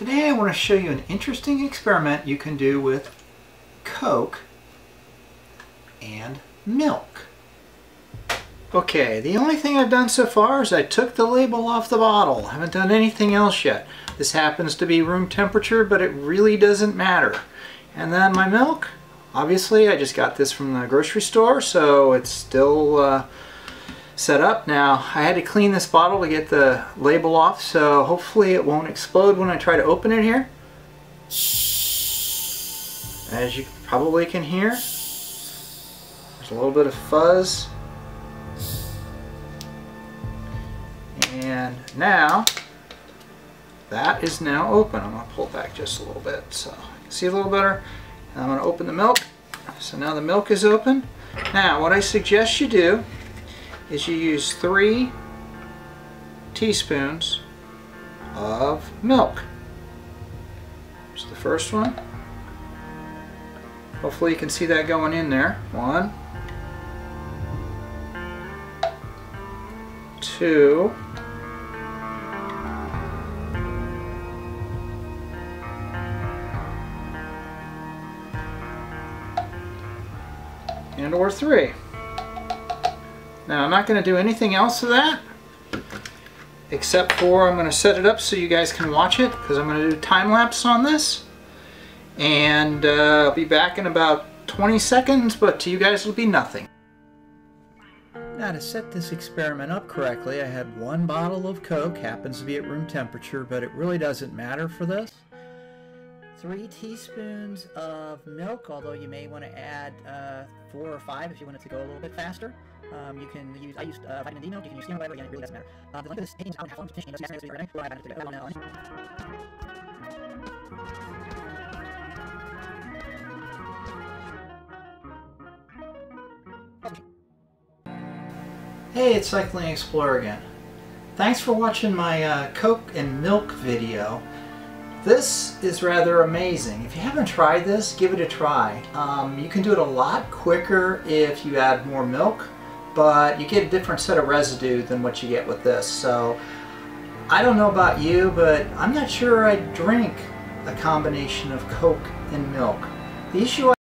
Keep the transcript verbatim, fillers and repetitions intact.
Today I want to show you an interesting experiment you can do with Coke and milk. Okay, the only thing I've done so far is I took the label off the bottle. I haven't done anything else yet. This happens to be room temperature, but it really doesn't matter. And then my milk, obviously I just got this from the grocery store, so it's still uh, set up. Now, I had to clean this bottle to get the label off, so hopefully it won't explode when I try to open it here. As you probably can hear, there's a little bit of fuzz. And now, that is now open. I'm going to pull it back just a little bit so I can see a little better. And I'm going to open the milk. So now the milk is open. Now, what I suggest you do is you use three teaspoons of milk. Here's the first one. Hopefully you can see that going in there. One, two, and or three. Now I'm not going to do anything else to that except for I'm going to set it up so you guys can watch it, because I'm going to do time lapse on this, and uh, I'll be back in about twenty seconds, but to you guys it'll be nothing. Now, to set this experiment up correctly, I had one bottle of Coke, happens to be at room temperature, but it really doesn't matter for this. Three teaspoons of milk, although you may want to add uh, four or five if you want it to go a little bit faster. Um, you can use, I used uh, vitamin D milk, you can use skim milk, again, it really doesn't matter. Uh, the length of this taking is an hour and a half long, to finish, you know, so I added it to go. Hey, it's Cycling Explorer again. Thanks for watching my uh, Coke and milk video. This is rather amazing. If you haven't tried this, give it a try. Um, you can do it a lot quicker if you add more milk, but you get a different set of residue than what you get with this. So I don't know about you, but I'm not sure I'd drink a combination of Coke and milk. The issue